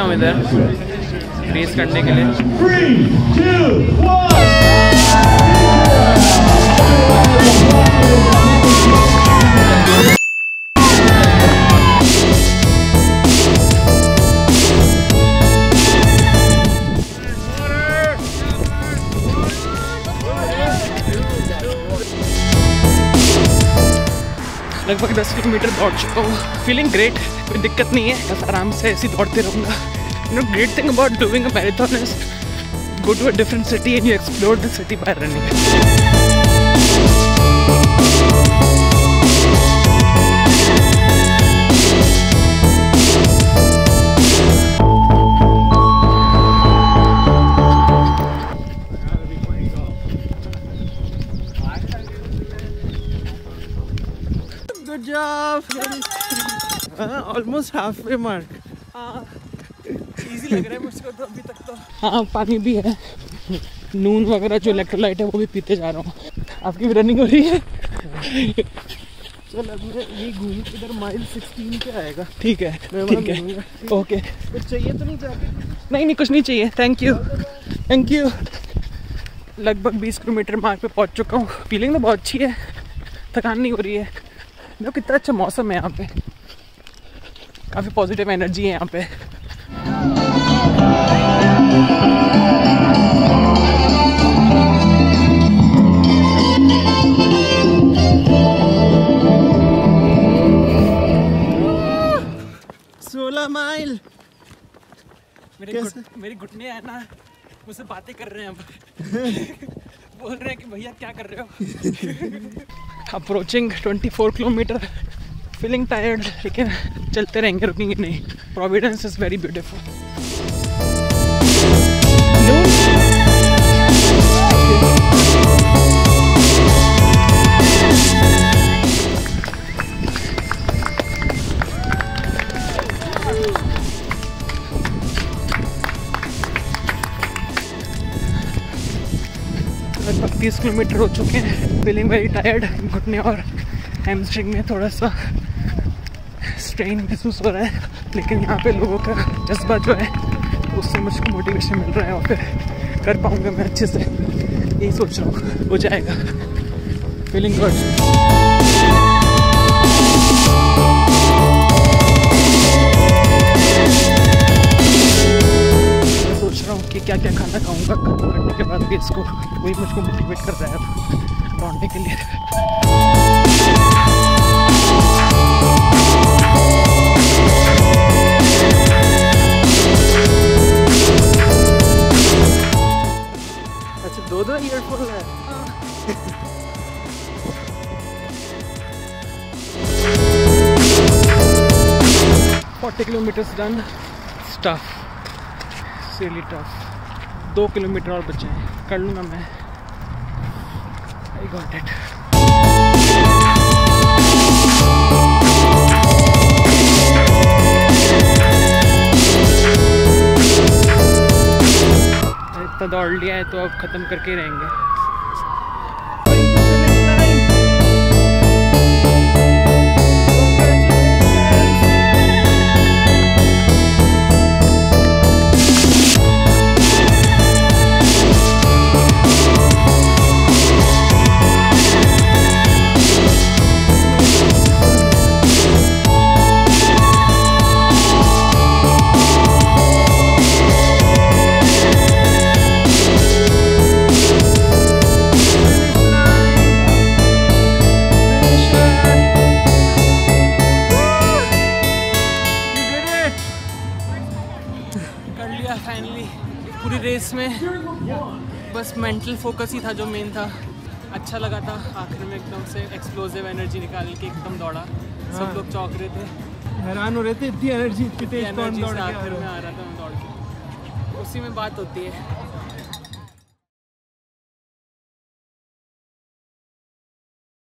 हूँ इधर रेस करने के लिए। 3, 2, 1 लगभग 10 किलोमीटर दौड़ चुका हूँ। फीलिंग ग्रेट, कोई दिक्कत नहीं है, बस आराम से ऐसे दौड़ते रहूँगा। You know, great thing about doing a marathon is go to a different city and you explore the city by running. Good job. Almost halfway mark. Easy लग रहा है मुझको तो अभी तक तो। हाँ, पानी भी है, नून वगैरह जो इलेक्ट्रोलाइट है वो भी पीते जा रहा हूँ। आपकी भी रनिंग हो रही है? चल अब मैं ये घूम इधर माइल 16 पे आएगा। ठीक है, ठीक है, ओके। कुछ चाहिए तो नहीं जाके? नहीं, कुछ नहीं चाहिए, थैंक यू, थैंक यू। लगभग 20 किलोमीटर मार्ग पे पहुँच चुका हूँ। फीलिंग तो बहुत अच्छी है, थकान नहीं हो रही है। देखो कितना अच्छा मौसम है यहाँ पे, काफ़ी पॉजिटिव एनर्जी है यहाँ पे। माइल मेरी घुटने है ना, मुझसे बातें कर रहे हैं अब। बोल रहे हैं कि भैया क्या कर रहे हो। अप्रोचिंग 24 किलोमीटर, फीलिंग टायर्ड, लेकिन चलते रहेंगे, रुकेंगे नहीं। Providence is very beautiful. लगभग 30 किलोमीटर हो चुके हैं। फीलिंग वेरी टायर्ड, घुटने और हैमस्ट्रिंग में थोड़ा सा स्ट्रेन महसूस हो रहा है, लेकिन यहाँ पे लोगों का जज्बा जो है उससे मुझको मोटिवेशन मिल रहा है और फिर कर पाऊँगा मैं अच्छे से, यही सोच रहा हूँ, हो जाएगा। Feeling good. सोच रहा हूँ कि क्या क्या खाना खाऊंगा करने के बाद भी, इसको वही मुझको मोटिवेट कर रहा है अब दौड़ने के लिए। अच्छा, दो ईयरफोन है। 40 kilometres done. Tough, really tough. 2 kilometre और बचे हैं, कर लूँगा मैं। I got it. इतना दौड़ लिया है तो अब ख़त्म करके ही रहेंगे। फाइनली पूरी रेस में बस मेंटल फोकस ही था जो मेन था। अच्छा लगा था, आखिर में एकदम से एक्सप्लोसिव एनर्जी निकाल के एकदम दौड़ा। सब लोग चौंक रहे थे, हैरान हो रहे थे, इतनी एनर्जी से आखिर में आ रहा था मैं दौड़ के। उसी में बात होती है।